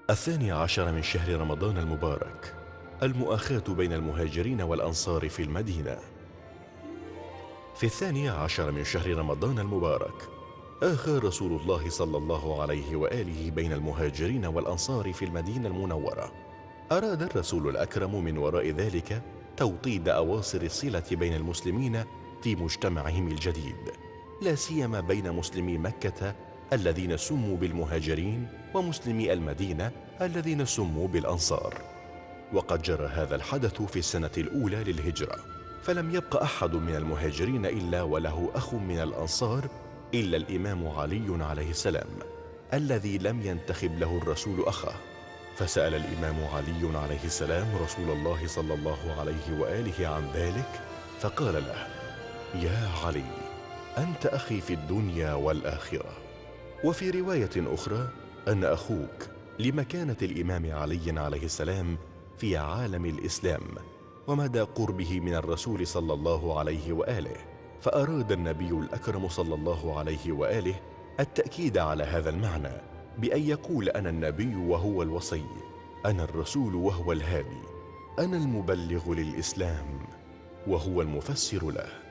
12 من شهر رمضان المبارك، المؤاخاة بين المهاجرين والأنصار في المدينة. في 12 من شهر رمضان المبارك آخى رسول الله صلى الله عليه وآله بين المهاجرين والأنصار في المدينة المنورة. أراد الرسول الأكرم من وراء ذلك توطيد أواصر الصلة بين المسلمين في مجتمعهم الجديد، لا سيما بين مسلمي مكة الذين سموا بالمهاجرين ومسلمي المدينة الذين سموا بالأنصار. وقد جرى هذا الحدث في السنة الأولى للهجرة، فلم يبق أحد من المهاجرين إلا وله أخ من الأنصار إلا الإمام علي عليه السلام الذي لم ينتخب له الرسول أخاه. فسأل الإمام علي عليه السلام رسول الله صلى الله عليه وآله عن ذلك، فقال له: يا علي، أنت أخي في الدنيا والآخرة. وفي رواية أخرى أن أخوك لمكانة الإمام علي عليه السلام في عالم الإسلام ومدى قربه من الرسول صلى الله عليه وآله. فأراد النبي الأكرم صلى الله عليه وآله التأكيد على هذا المعنى بأن يقول: أنا النبي وهو الوصي، أنا الرسول وهو الهادي، أنا المبلغ للإسلام وهو المفسر له.